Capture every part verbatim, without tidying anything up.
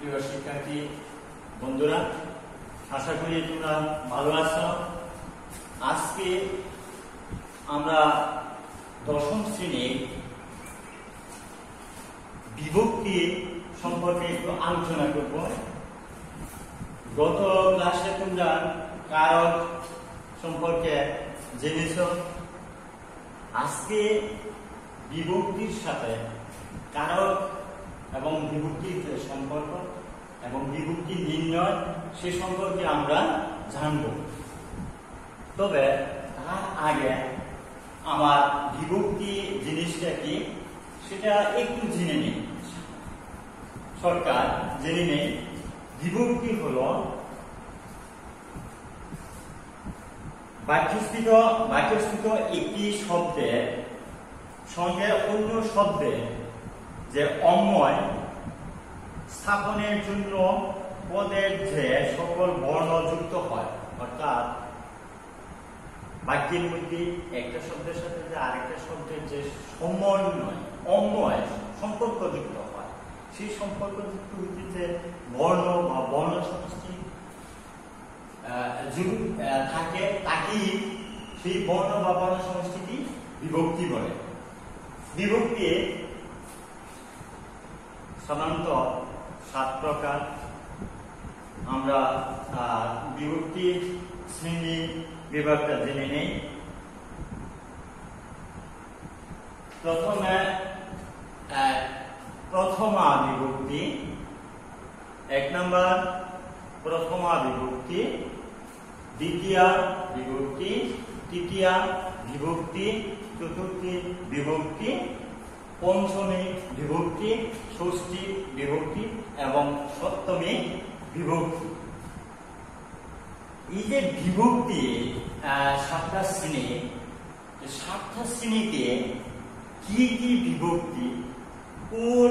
প্রিয় শিক্ষার্থী বন্ধুরা, আশা করি তোমরা ভালো আছো। আজকে আমরা দশম শ্রেণীর বিভক্তি সম্পর্কে একটু আলোচনা করব। গত ক্লাসে তোমরা কারক সম্পর্কে জেনেছ। আজকে বিভক্তির সাথে কারক এবং বিভক্তির যে সম্পর্ক এবং বিভক্তি নির্ণয় সে সম্পর্কে আমরা জানব। তবে তার আগে আমার বিভক্তি জিনিসটা কি সেটা একটু জেনে নিই। সরকার জেনে নেই বিভক্তি হল বাক্যস্থিত বাক্যস্থিত একটি শব্দের সঙ্গে অন্য শব্দের যে অন্বয় স্থাপনের জন্য পদের যে সকল বর্ণ যুক্ত হয়, অর্থাৎ বাক্যের মধ্যে একটা শব্দের সাথে যে আরেকটা শব্দের যে সমন্বয় অন্বয় সম্পর্ক যুক্ত হয়, সেই সম্পর্ক যুক্ত যে বর্ণ বা বর্ণ সমষ্টি থাকে তাকেই সেই বর্ণ বা বর্ণ সমষ্টিটি বিভক্তি বলে। বিভক্তি সাধারণত সাত প্রকার। আমরা বিভক্তি শ্রেণী বিভাগটা জেনে নেই। প্রথমে প্রথমা বিভক্তি, এক নম্বর প্রথমা বিভক্তি, দ্বিতীয় বিভক্তি, তৃতীয় বিভক্তি, চতুর্থী বিভক্তি, পঞ্চমী বিভক্তি, ষষ্ঠী বিভক্তি এবং সপ্তমী বিভক্তি। এই যে বিভক্তি সাতটা শ্রেণী, সাতটা শ্রেণীতে কি কি বিভক্তি কোন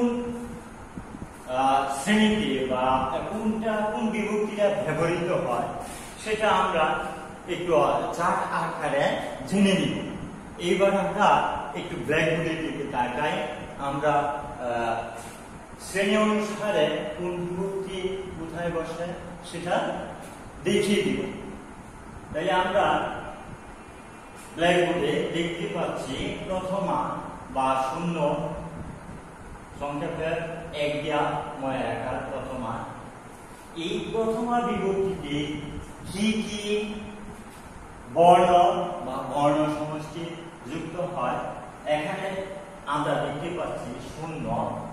শ্রেণীতে বা কোনটা কোন বিভক্তিটা ব্যবহৃত হয় সেটা আমরা একটু চার্ট আকারে জেনে নিব। এইবার আমরা একটু ব্ল্যাকবোর্ডের দিকে তাকাই। আমরা শ্রেণী অনুসারে কোন বিভক্তি কোথায় বসে সেটা দেখিয়ে দিব। তাই আমরা ব্ল্যাকবোর্ডে দেখতে পাচ্ছি প্রথমা বা শূন্য সংক্ষেপে এক দিয়া মনে রাখার প্রথমা। এই প্রথমা বিভক্তিতে কি কি বর্ণ বা বর্ণ সমষ্টি যুক্ত হয় এখানে আমরা দেখতে পাচ্ছি শূন্য,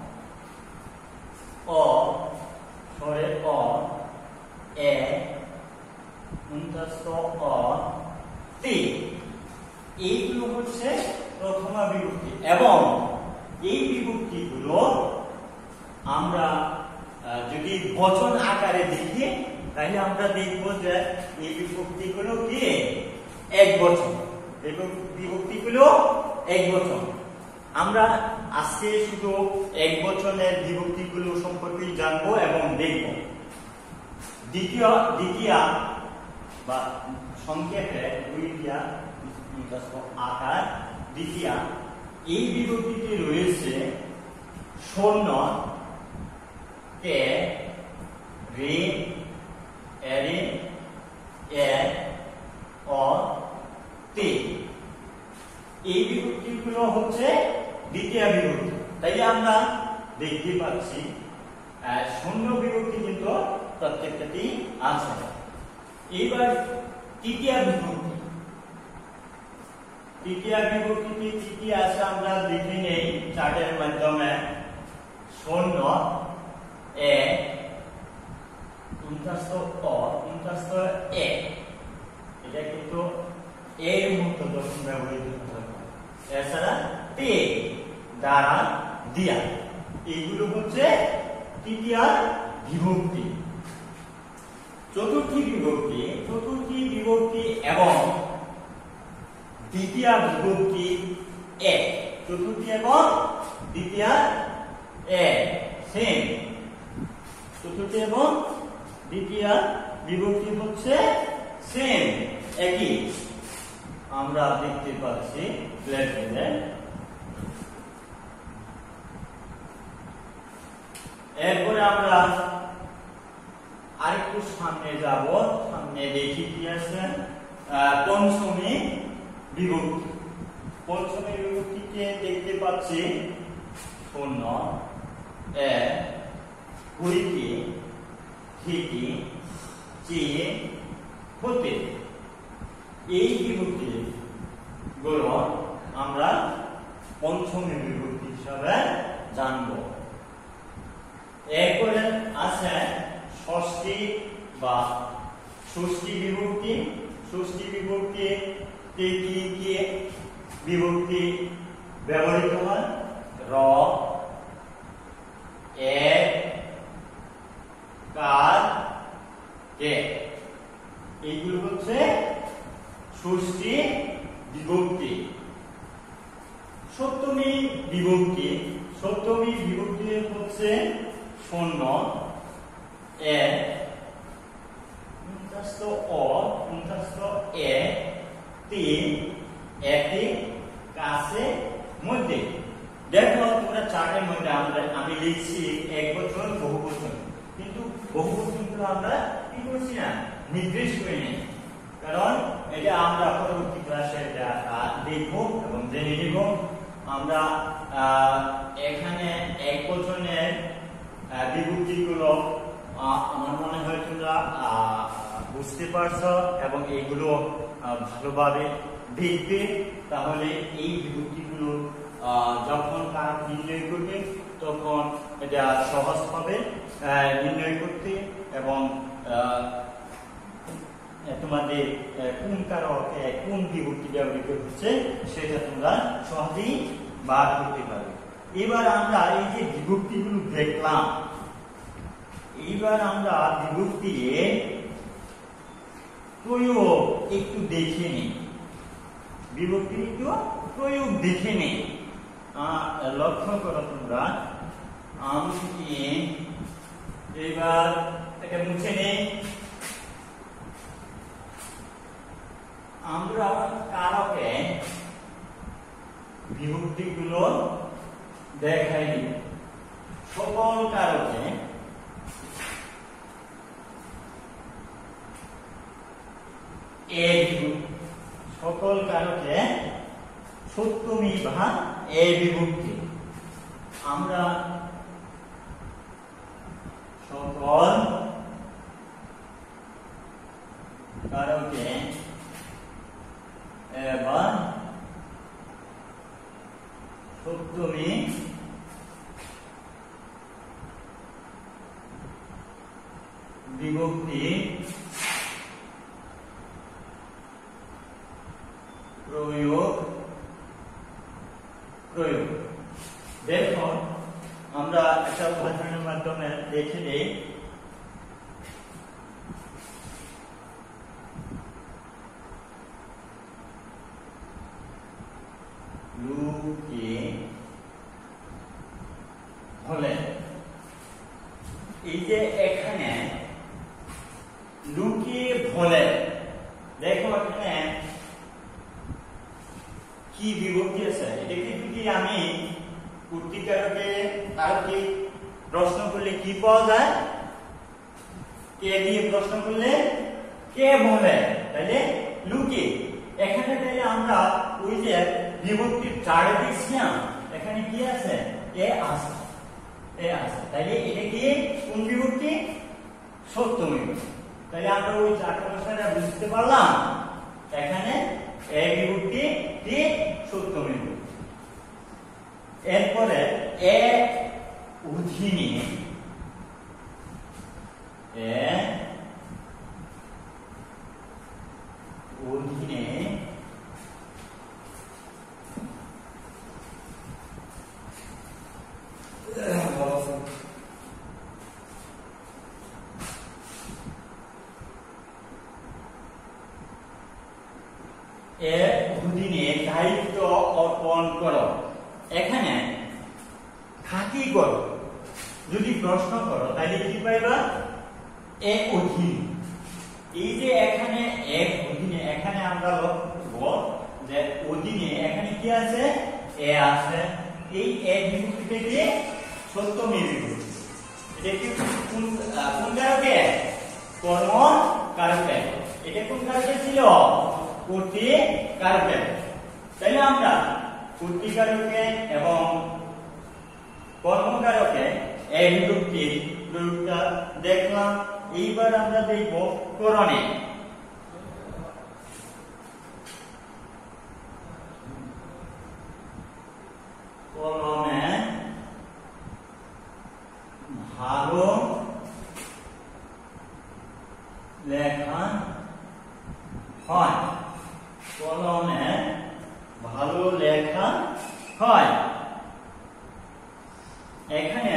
অ, স্বরে অ, এ, উন্তস্থ অ, তে। এইগুলো হচ্ছে প্রথমা বিভক্তি এবং এই বিভক্তিগুলো আমরা যদি বচন আকারে দেখি তাহলে আমরা দেখব যে এই বিভক্তিগুলো কি এক বচন, বিভক্তিগুলো এক বচন। আমরা আজকে শুধু এক বচনের বিভক্তিগুলো সম্পর্কে জানবো এবং দেখব। দ্বিতীয় দ্বিতীয় বা সংক্ষেপে দুইটা আকার দ্বিতীয়, এই বিভক্তিতে রয়েছে শূন্য, তে, রে, এরে, এ, অ, তে। এই বিভক্তিগুলো হচ্ছে দ্বিতীয় বিভক্তি। তাই আমরা দেখতে পাচ্ছি শূন্য বিভক্তি কিন্তু প্রত্যেকটাতেই আছে। এইবার তৃতীয় বিভক্তি, তৃতীয় বিভক্তিতে কি কি আছে আমরা দেখে নেই চার্টের মাধ্যমে। শূন্য, এ, উন্তস্থ অ, উন্তস্থ এ, এটা কিন্তু এর মতো যখন ব্যবহৃত হয়। এছাড়া তে, দ্বারা, দিয়া, এইগুলো হচ্ছে তৃতীয় বিভক্তি। চতুর্থী বিভক্তি, চতুর্থী বিভক্তি এবং দ্বিতীয় বিভক্তি এক, চতুর্থী এবং দ্বিতীয় এক সেম। চতুর্থী এবং দ্বিতীয় বিভক্তি হচ্ছে সেম, একই। আমরা দেখতে পাচ্ছি ব্ল্যাকবোর্ডে। এরপরে আমরা আরেকটু সামনে যাব, সামনে দেখি কি আছে। পঞ্চমী বিভক্তি, পঞ্চমী বিভক্তিকে দেখতে পাচ্ছি শূন্য, এক, হইতে, থেকে, চেয়ে, হতে। এই বিভক্তি গুলো আমরা পঞ্চমী বিভক্তি হিসাবে জানব। এরপরে আছে ষষ্ঠী বা ষষ্ঠী বিভক্তি। ষষ্ঠী বিভক্তি কি কি বিভক্তি ব্যবহৃত হয়? র, এক, কার, কে। এইগুলো হচ্ছে ষষ্ঠী বিভক্তি। সপ্তমী বিভক্তি, সপ্তমী বিভক্তি হচ্ছে শূন্য, এক, উনচাশ অ, উনচাশ এক, তিন, একে, কাছে, মধ্যে। দেখো তোমরা চার্টের মধ্যে আমরা আমি লিখছি এক বছর বহু বছর, কিন্তু বহু বছরগুলো আমরা কি করছি না, নির্দিষ্ট করে নেই। কারণ এটা আমরা পরবর্তী ক্লাসে এটা দেখব এবং জেনে নিব। আমরা এখানে এক বছরের বিভক্তিগুলো আমার মনে হয় তোমরা বুঝতে পারছো এবং এইগুলো ভালোভাবে দেখবে, তাহলে এই বিভক্তিগুলো যখন কারক নির্ণয় করবে তখন এটা সহজ হবে নির্ণয় করতে, এবং তোমাদের কোন কারক কোন বিভক্তি ব্যবহৃত হচ্ছে সেটা তোমরা সহজেই বার করতে পারবে। এবার আমরা এই যে বিভক্তিগুলো দেখলাম, এইবার আমরা বিভক্তির প্রয়োগ একটু দেখে নিই। বিভক্তির একটু প্রয়োগ দেখে নিই। লক্ষ্য করো তোমরা, আমি এবার এটা মুছে নেই। আমরা কারকে বিভক্তিগুলো দেখাই দিব। সকল কারকে এ সকল কারকে সপ্তমী বা এ বিভক্তি। আমরা সকল কারকে এবার সপ্তমী বিভক্তি প্রয়োগ প্রয়োগ দেখো আমরা একটা উদাহরণের মাধ্যমে দেখে নেই। লুকিয়ে হলে, এই যে এখানে লুকিয়ে ভোলে, দেখো এখানে কি বিভক্তি আছে। এটাকে যদি আমি কর্তৃকারকে কারকে প্রশ্ন করলে কি পাওয়া যায়? কে দিয়ে প্রশ্ন করলে কে বলে, তাহলে লুকিয়ে। এখানে তাহলে আমরা ওই যে বিভক্তির চারে দেখছি না, এখানে কি আছে? এ আছে, এ আছে। তাহলে এটা কি কোন বিভক্তি? সপ্তমী বিভক্তি। তাহলে আমরা ওই চারটা ভাষাটা বুঝতে পারলাম, এখানে এ বিভক্তি কি সপ্তমী বিভক্তি। এরপরে এ অধীনে, এ অধীনে এর অধীনে দায়িত্ব অর্পণ করো। এখানে খাঁটি করো যদি প্রশ্ন করো তাহলে কি পাইবা? এ অধীন। এই যে এখানে এক অধীনে, এখানে আমরা লক্ষ্য করব যে অধীনে এখানে কি আছে? এ আছে। এই এ বিভক্তিটা কি সপ্তমী বিভক্তি। এটা কি কোন কোন কারকে? কর্ম কারকে, এটা কোন কারকে ছিল? কর্তৃ কারকে। তাই না? আমরা কর্তৃ কারকে এবং কর্মকারকে এই বিভক্তির প্রয়োগটা দেখলাম। এইবার আমরা দেখব করণে। কলমে ভালো লেখা হয়, কলমে ভালো লেখা হয়। এখানে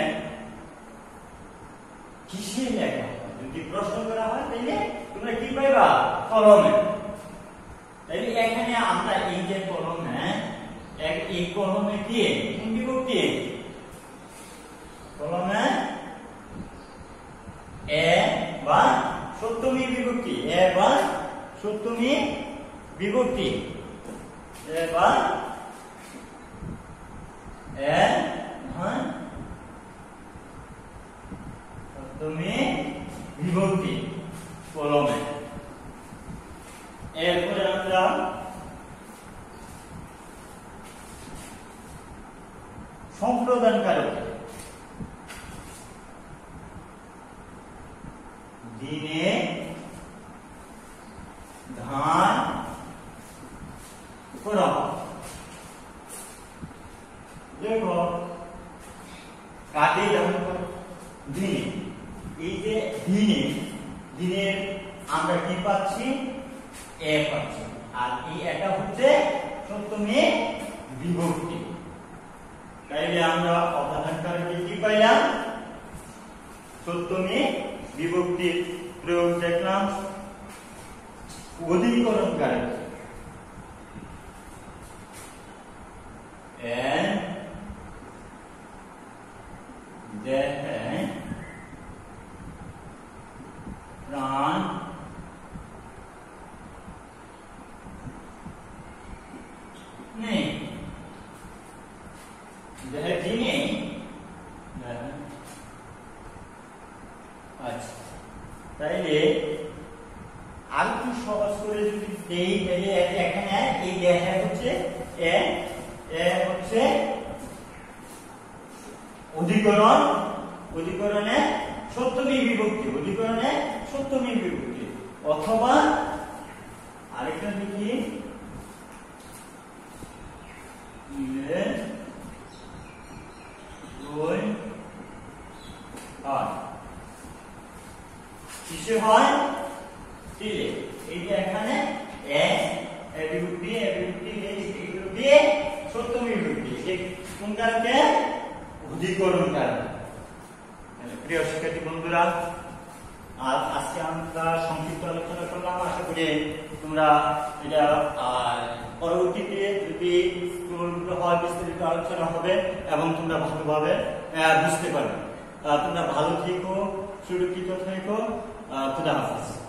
কিসে লেখা হয় যদি প্রশ্ন করা হয় তাহলে তোমরা কি পাইবা? কলমে। তাহলে এখানে আমরা এই যে কলমে, এই কলমে কি কোন বিভক্তি? কলমে এ বা সপ্তমী বিভক্তি, এ বা সপ্তমী বিভক্তি, এ বা এ হ্যাঁ সপ্তমী বিভক্তি কলমে। এরপরে আমরা সম্প্রদান কারক, দিনে ধান করা। দেখো কাটে যেমন দিনে, এই যে দিনে, দিনের আমরা কি পাচ্ছি? এ পাচ্ছি। আর এই এটা হচ্ছে সপ্তমী বিভক্তি। তাইলে আমরা অপ্রধান কারকে কি পাইলাম? সপ্তমী বিভক্তির প্রয়োগ দেখলাম। অধিকরণ কারক, এন দেহে প্রাণ নেই, দেহে কি নেই? আচ্ছা, তাইলে আর একটু সহজ করে যদি দেই তাহলে এখানে এই দেহে হচ্ছে এ, এ হচ্ছে অধিকরণ, অধিকরণে সপ্তমী বিভক্তি, অধিকরণে সপ্তমী বিভক্তি। অথবা আরেকটা দেখি, কিসে হয়? তিলে। এই যে এখানে এ বিভক্তি, এ বিভক্তি, এই বিভক্তি সপ্তমী বিভক্তি, এই কোন কারকে? অধিকরণ কারক। প্রিয় শিক্ষার্থী বন্ধুরা, আর আজকে আমরা সংক্ষিপ্ত আলোচনা করলাম। আশা করি তোমরা এটা পরবর্তীতে যদি হয় বিস্তারিত আলোচনা হবে এবং তোমরা ভালোভাবে বুঝতে পারবে। তোমরা ভালো থেকো, সুরক্ষিত থেকো। খুদা হাফেজ।